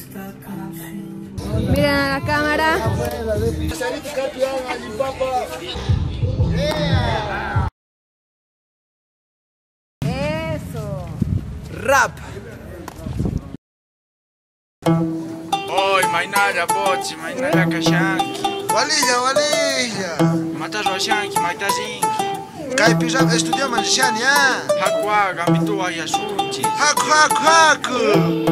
Miren a la cámara. Eso. Rap. Oi, mainara bochi, mainara kashanki. Walilla. Mata roshanki, maita zinki. Kaipi rap estudiamos manchani, ah. Hakwa, gambitu ayasunchi. Haku.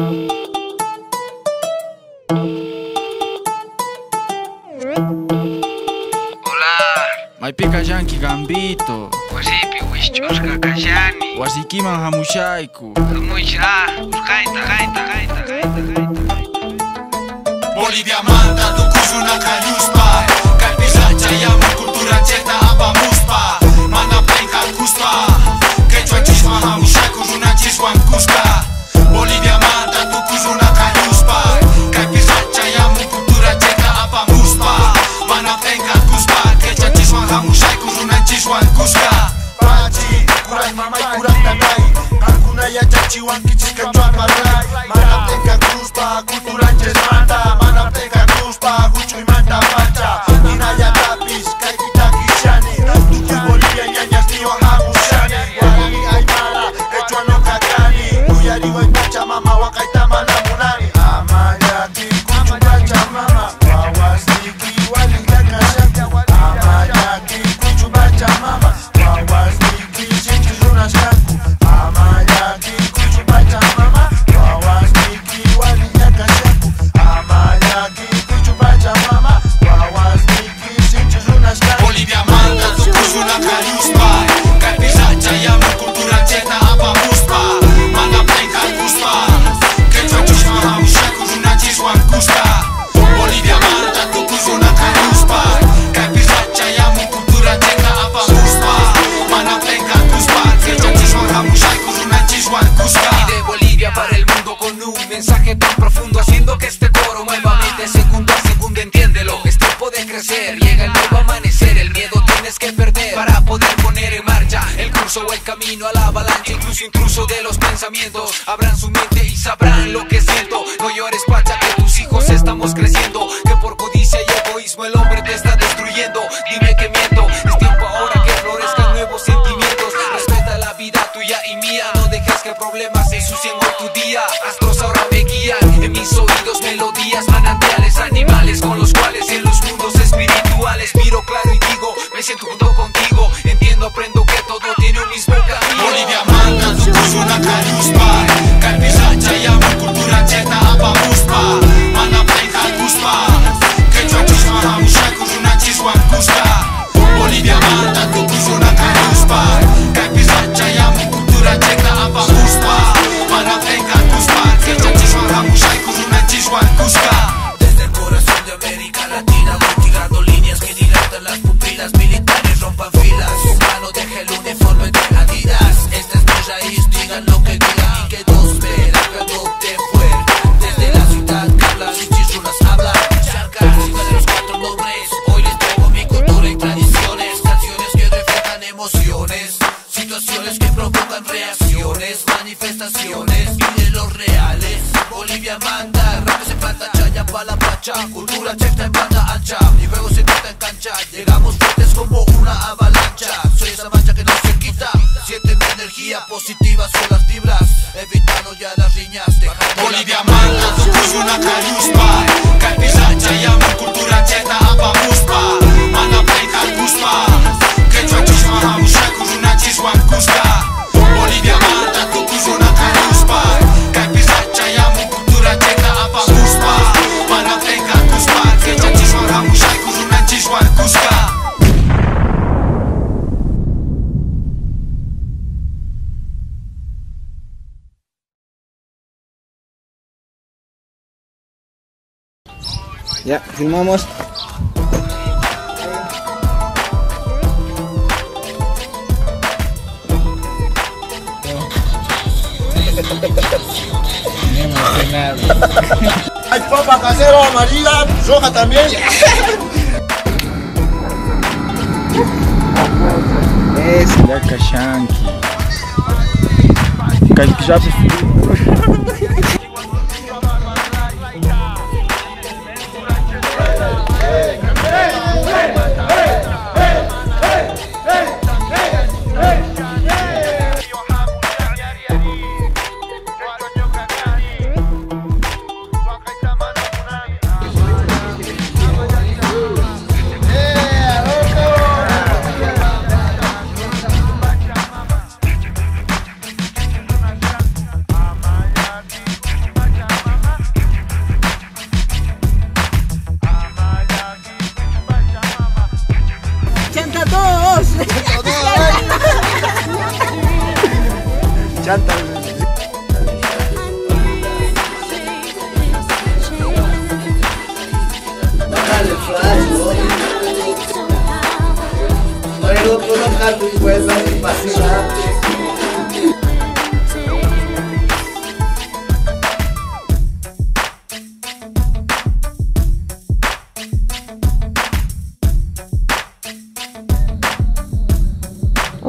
Hola. Maipi kashanki gambito. Wasipi wishchushka kashani. Wasikiman hamushaiku. Hamusha, kaita. Bolivia manda tu kuzuna kayuspa. Kalpizacha yamu kultura cheta aba muspa. Mana penka kuspa. Quechua chisma hamushaku runa chiswan kuska. Bolivia manda tu kuzuna kayuspa. Kalpizacha yamu kultura cheta aba muspa. Mana penka kuspa. Quechua chisma hamushaku runa chiswan kuska. Pachi, kurai mamai kurai tanai. Kakuna ya chachi wankichi kachua marai. Mana penka kuspa kultura chesmanda. Huchu y manta pancha, Inaya tapis, Kaikita kishani. Tuki Bolivia ñañas tío hamushani. Guarani aymara, hecho no kakani. Uyari wa pacha mama wakaita malamunani. Amaya ki kuchu pacha mama, wawasniki wali yakashaki. Amaya ki kuchu pacha mama, wawasniki chinchi zuna shaku. Amaya ki kuchu pacha mama, wawasniki wali yakashaki. Amaya ki Bolivia manda tu kuzuna kayuspa. Kalpizacha yamu kultura cheta aba muspa. Mana penka kuspa. Quechua chisma hamushaku runa chiswan kuska. Bolivia manda tu kuzuna kayuspa. Kalpizacha yamu kultura cheta aba muspa. Mana penka kuspa. Quechua chisma hamushaku runa chiswan kuska. Y de Bolivia para el mundo con un mensaje tan profundo, haciendo que este coro nuevamente segundo a segundo entiéndelo. Es tiempo de crecer, llega el nuevo amanecer. El miedo tienes que perder para poder poner en marcha el curso o el camino a la avalancha. Incluso intruso de los pensamientos abran su mente y sabrán lo que siento. No llores, pacha, que tus hijos estamos creciendo. Que por codicia y egoísmo el hombre te está destruyendo. Dime que miento, es tiempo ahora que florezcan nuevos sentimientos. Respeta la vida tuya y mía, no dejes que problemas ensucien hoy tu día. Astros ahora me guían, en mis oídos melodías, manantiales, animales con los cuales en los mundos espirituales miro claro y digo, me siento junto contigo. Entiendo, aprendo que todo tiene un mismo camino. Bolivia manda tu kuzuna kayuspa. Kalpizacha yamu kultura cheta aba muspa. Mana penka kuspa. Quechua chisma hamushaku runa chiswan kuska. Bolivia manda tu kuzuna kayuspa. Kalpizacha yamu kultura cheta aba muspa. Mana penka kuspa. Quechua chisma hamushaku runa chiswan kuska. Desde el corazón de América Latina voy tirando líneas que dilatan las pupilas. Militares rompan filas, mano deja el uniforme de Adidas. Esta es mi raíz, digan lo que digan y que dos verán de fuerte. Desde la ciudad que habla, chichunas habla. Charcas, de los cuatro nombres. Hoy les traigo mi cultura y tradiciones. Canciones que reflejan emociones, situaciones que provocan reacciones, manifestaciones y de los reales. Bolivia manda, rap se planta, chaya pa' la pacha. Cultura cheta en banda ancha, y luego se nota en cancha. Llegamos fuertes como una avalancha. Soy esa mancha que no se quita. Siente mi energía positiva, son las vibras. Evitando ya las riñas. Bolivia manda tu kuzuna kayuspa. Kalpizacha yamu kultura cheta aba muspa. Mana penka kuspa. Quechua chisma hamushaku runa chiswan kuska. Bolivia manda tu kuzuna kayuspa. Kalpizacha yamu kultura cheta aba muspa. Mana penka kuspa. Quechua chisma hamushaku runa chiswan kuska. Ya, filmamos. Hay papa casero, amarilla, roja también. Es la kashanki. Kalpizacha.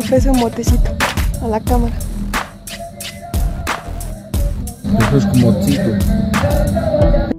ofrece un motecito a la cámara. Eso es como tito.